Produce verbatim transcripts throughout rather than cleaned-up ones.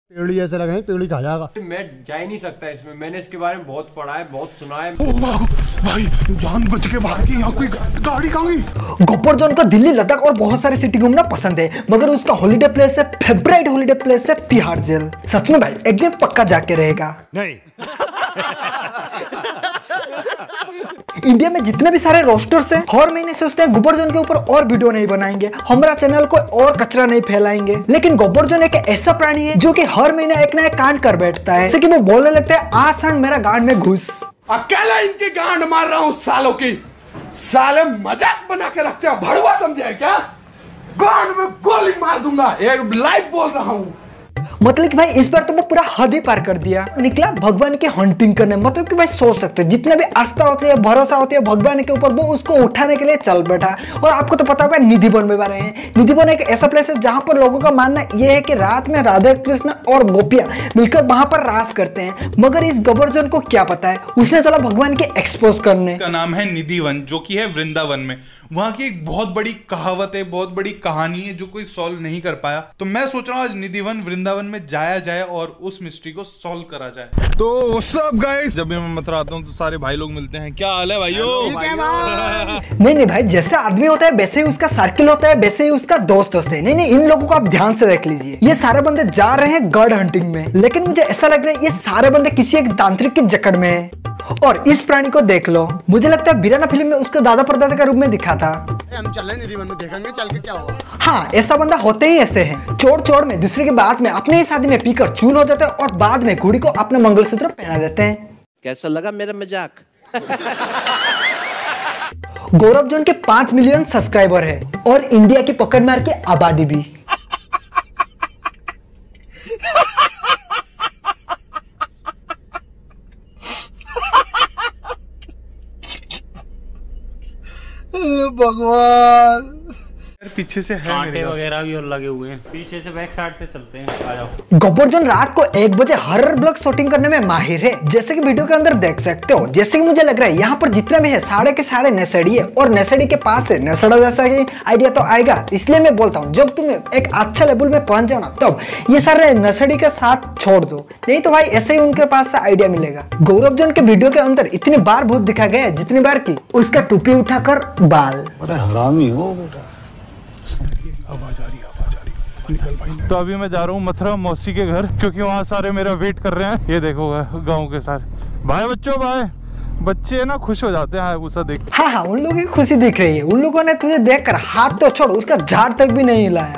पेड़ी ऐसे लग रहे हैं पेड़ी खा जाएगा। मैं जा ही नहीं सकता इसमें, मैंने इसके बारे में बहुत पढ़ा है, बहुत सुना है। ओ भाई जान बच के भाग गई, यहाँ कोई गाड़ी कहाँ गई? गब्बर जॉन को दिल्ली, लद्दाख और बहुत सारी सिटी घूमना पसंद है, मगर उसका हॉलिडे प्लेस है, फेवरेट हॉलिडे प्लेस है तिहाड़ जेल। सच में भाई एक दिन पक्का जाके रहेगा। नहीं इंडिया में जितने भी सारे रोस्टर्स हैं, हर महीने सोचते हैं गब्बर जॉन के ऊपर और वीडियो नहीं बनाएंगे, हमारा चैनल को और कचरा नहीं फैलाएंगे। लेकिन गब्बर जॉन एक ऐसा प्राणी है जो कि हर महीने एक ना एक कांड कर बैठता है, जैसे कि वो बोलने लगता है आ सन मेरा गांड में घुस। अकेला इनकी गांड मार रहा हूँ सालों की, साले मजाक बना के रखते हैं, भड़वा समझे क्या? गांड में गोली मार दूंगा, एक लाइव बोल रहा हूँ। मतलब कि भाई इस बार तो वो पूरा हद ही पार कर दिया, निकला भगवान की हंटिंग करने। मतलब कि भाई सोच सकते हैं जितने भी आस्था होती है, भरोसा होती है भगवान के ऊपर, वो उसको उठाने के लिए चल बैठा। और आपको तो पता होगा निधि वन में बारे हैं। निधि वन एक ऐसा प्लेस है जहां पर लोगों का मानना यह है कि रात में राधा कृष्ण और गोपियां मिलकर वहां पर रास करते हैं। मगर इस गब्बर जॉन को क्या पता है, उसने चला भगवान के एक्सपोज करने। का नाम है निधि वन, जो कि है वृंदावन में। वहां की एक बहुत बड़ी कहावत है, बहुत बड़ी कहानी है जो कोई सॉल्व नहीं कर पाया। तो मैं सोच रहा हूँ आज निधि वन वृंदावन में जाया जाए और उस मिस्ट्री को सॉल्व करा जाए। तो सब गाइस, जब भी मैं मथुरा आता हूँ तो सारे भाई लोग मिलते हैं। क्या हाल है भाइयों? नहीं नहीं भाई, जैसे आदमी होता है वैसे ही उसका सर्किल होता है, वैसे ही उसका दोस्त होते हैं। नहीं नहीं, इन लोगों को आप ध्यान से देख लीजिए। ये सारे बंदे जा रहे हैं गॉड हंटिंग में, लेकिन मुझे ऐसा लग रहा है ये सारे बंदे किसी एक तांत्रिक की जकड़ में है। और इस प्राणी को देख लो, मुझे लगता है बीराना फिल्म में उसको दादा परदादा का रूप में दिखा था। हम चल रहे निधि वन में, देखेंगे चल के क्या होगा। हाँ, ऐसा बंदा होते ही ऐसे हैं, चोर चोर में दूसरे की बात में अपने ही शादी में पीकर चूल हो जाते हैं और बाद में घोड़ी को अपना मंगलसूत्र पहना देते हैं। कैसा लगा मेरा मजाक? गौरव जॉन के पांच मिलियन सब्सक्राइबर है और इंडिया की पकड़ मार की आबादी भी। भगवान, पीछे से है कांटे वगैरह भी और लगे हुए हैं, पीछे से बैक साइड से चलते हैं। आ जाओ। गब्बर जॉन रात को एक बजे हॉरर ब्लॉग शूटिंग करने में माहिर है, जैसे कि वीडियो के अंदर देख सकते हो। जैसे कि मुझे लग रहा है यहाँ पर जितने भी है सारे के सारे नशेड़ी है, और नशेड़ी के पास है नशेड़ा जैसा ही आइडिया तो आएगा। इसलिए मैं बोलता हूँ जब तुम एक अच्छा लेवल में पहुंच जाओ ना, तब ये सारे नशेड़ी के साथ छोड़ दो, नहीं तो भाई ऐसे ही उनके पास से आइडिया मिलेगा। गौरव जॉन के वीडियो के अंदर इतनी बार भूत दिखा गया है, जितनी बार की उसका टोपी उठाकर बाल। बड़ा हरामी हो बेटा। आवाज आ रही है, आवाज आ रही है, निकल भाई। तो अभी मैं जा रहा हूँ मथुरा मौसी के घर, क्योंकि वहाँ सारे मेरा वेट कर रहे हैं। ये देखो गाँव के सारे भाई बच्चों, भाई बच्चे ना खुश हो जाते हैं उसे देख। हाँ हाँ, उन लोगों की खुशी दिख रही है। उन लोगों ने तुझे देखकर हाथ तो छोड़, उसका झाड़ तक भी नहीं हिलाया।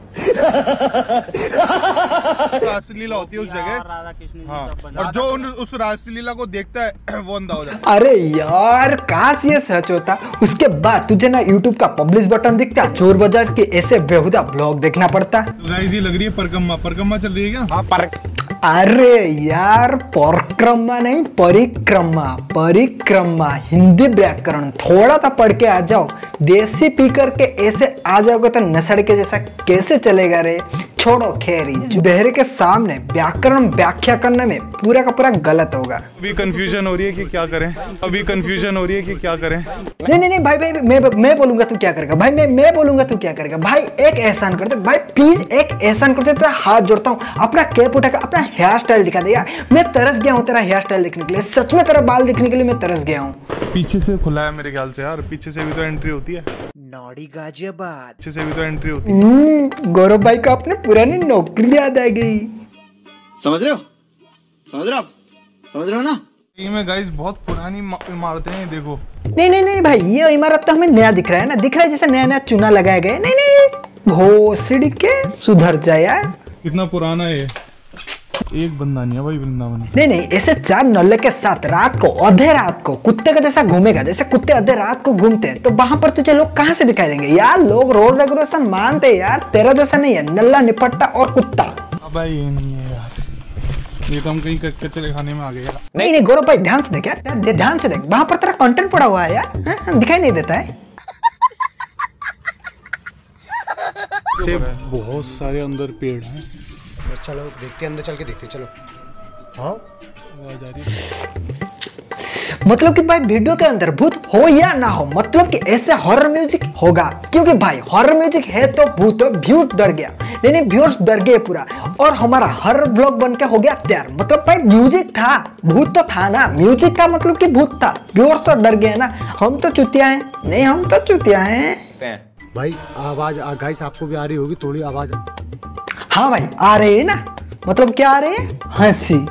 रासलीला होती है उस जगह। हाँ, और जो उन, उस रासलीला को देखता है वो अंधा हो जाता है। अरे यार, काश ये सच होता। उसके बाद तुझे ना यूट्यूब का पब्लिश बटन दिखता, चोर बाजार के ऐसे बेहुदा ब्लॉग देखना पड़ता। गाइस ये लग रही है परिक्रमा, परिक्रमा चल रही है क्या? हाँ पर अरे यार, परिक्रमा नहीं परिक्रमा, परिक्रमा हिंदी व्याकरण थोड़ा सा पढ़ के आ जाओ। देसी पी करके ऐसे आ जाओगे तो नशड़ के जैसा कैसे चलेगा रे? छोड़ो खेरी, बहरे के सामने व्याकरण व्याख्या करने में पूरा का पूरा गलत होगा। अभी कंफ्यूजन हो रही है कि क्या करें, अभी कंफ्यूजन हो रही है कि क्या करें। नहीं नहीं नहीं भाई भाई, मैं मैं बोलूंगा तू क्या करेगा भाई, मैं मैं बोलूंगा तू क्या करेगा भाई। एक एहसान करते भाई, प्लीज एक एहसान करते, तो हाथ जोड़ता हूँ, अपना कैप उठाकर अपना हेयर स्टाइल दिखा दे यार। मैं तरस गया हूँ तेरा हेयर स्टाइल देखने के लिए, सच में तेरा बाल देखने के लिए मैं तरस गया हूँ। पीछे से खुला है मेरे ख्याल से यार, पीछे से भी तो एंट्री होती है। नौड़ी गाजियाबाद। पीछे से भी तो एंट्री होती है। गौरव भाई को अपने पुरानी नौकरी याद आ गई। समझ रहे हो? समझ रहे हो? समझ रहे हो ना? ये में गाइस बहुत पुरानी इमारतें हैं, देखो। नहीं नहीं नहीं भाई, ये इमारत तो हमें नया दिख रहा है ना, दिख रहा है जैसे नया नया चुना लगाया गया। नहीं नहीं, भोसड़ी के सुधर जाए यार। कितना पुराना है, एक बंदा नहीं है भाई वृंदावन। नहीं नहीं, ऐसे चार नल्ले के साथ रात को आधे रात को कुत्ते का जैसा घूमेगा, जैसे कुत्ते आधे रात को घूमते हैं, तो वहां पर तुझे लोग कहाँ से दिखाई देंगे यार? लोग रोड रेगुलेशन मानते यार, तेरा जैसा नहीं है, नल्ला निपट्टा और कुत्ता। भाई ये नहीं है यार, ये तो हम कहीं कचरे खाने में आ गए। नहीं नहीं गौरव भाई, ध्यान से देख यार, ध्यान से देख, वहां पर तेरा कंटेंट पड़ा हुआ है यार, दिखाई नहीं देता है। से बहुत सारे अंदर पेड़ हैं। चलो देखते अंदर, चल के देखते चलो। हाँ आवाज आ रही है। मतलब कि भाई वीडियो के अंदर भूत हो या ना हो, मतलब कि ऐसे हॉरर म्यूजिक होगा, क्योंकि भाई हॉरर म्यूजिक है तो भूत व्यू डर गया, नहीं नहीं व्यूअर्स डर गए पूरा, और हमारा हॉरर ब्लॉग बन के हो गया तैयार। मतलब भाई म्यूजिक था, भूत तो था ना, म्यूजिक का मतलब कि भूत था, व्यूअर्स तो डर गए ना। हम तो चुतिया हैं, नहीं हम तो चुतिया हैं। भाई आवाज गाइस आपको भी आ रही होगी थोड़ी आवाज। हाँ भाई आ रही है ना, मतलब क्या आ रही है, हंसी।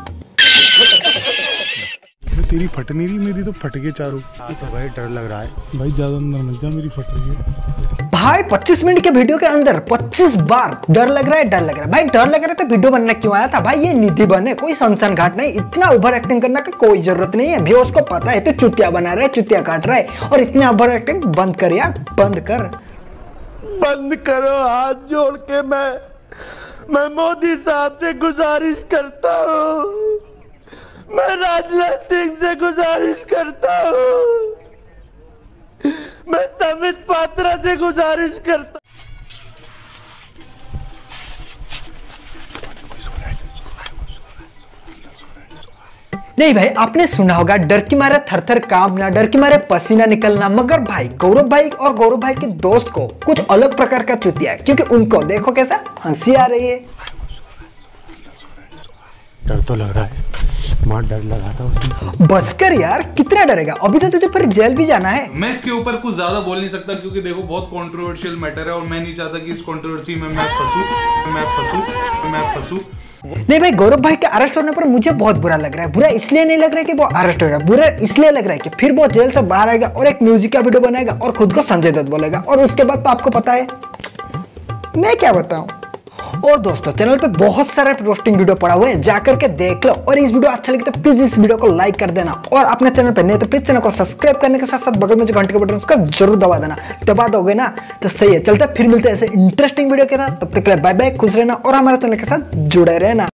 तेरी फट नहीं रही, मेरी तो फट गई चारों। तो भाई डर लग रहा है भाई ज्यादा अंदर मत जा, मेरी फट रही है। भाई पच्चीस मिनट के वीडियो के अंदर पच्चीस बार डर लग रहा है, डर लग रहा है। भाई डर लग रहा है तो वीडियो बनना क्यों आया था भाई, ये निधि बन है, कोई शमशान घाट नहीं। इतना ओवर एक्टिंग करने की कोई जरूरत नहीं है, व्यूअर्स को पता है तो चुतिया बना रहा है, चुतिया काट रहा है, और इतना ओवर एक्टिंग बंद कर यार, बंद कर, बंद करो हाथ जोड़ के। मैं मैं मोदी साहब से गुजारिश करता हूँ, मैं राजनाथ सिंह से गुजारिश करता हूँ, मैं संबित पात्रा से गुजारिश करता। नहीं भाई आपने सुना होगा डर की मारे थर-थर कांपना, डर की मारे पसीना निकलना, मगर भाई गौरव भाई और गौरव भाई के दोस्त को कुछ अलग प्रकार का चुतिया है, क्योंकि उनको देखो कैसा हंसी आ रही है। डर तो लग रहा है, मां डर लगा था उसमें। बस कर यार, कितना डरेगा, अभी तो तुझे फिर जेल भी जाना है। मैं इसके ऊपर कुछ ज्यादा बोल नहीं सकता, क्योंकि देखो बहुत कंट्रोवर्शियल मैटर है और मैं नहीं चाहता कि इस कंट्रोवर्सी में मैं फंसूं मैं फंसूं मैं फंसूं नहीं भाई गौरव भाई के अरेस्ट होने पर मुझे बहुत बुरा लग रहा है। बुरा इसलिए नहीं लग रहा है कि वो अरेस्ट होगा, बुरा इसलिए लग रहा है कि फिर वो जेल से बाहर आएगा और एक म्यूजिक का वीडियो बनाएगा और खुद को संजय दत्त बोलेगा, और उसके बाद तो आपको पता है मैं क्या बताऊं। और दोस्तों चैनल पे बहुत सारे रोस्टिंग वीडियो पड़ा हुआ है, जाकर के देख लो, और इस वीडियो अच्छा लगे तो प्लीज इस वीडियो को लाइक कर देना, और अपने चैनल पे नहीं तो प्लीज चैनल को सब्सक्राइब करने के साथ साथ बगल में जो घंटे का बटन उसका जरूर दबा देना। दबा दोगे ना तो सही है। चलते फिर मिलते हैं ऐसे इंटरेस्टिंग वीडियो के साथ, तब तक के लिए बाय बाय, खुश रहना और हमारे चैनल के साथ जुड़े रहना।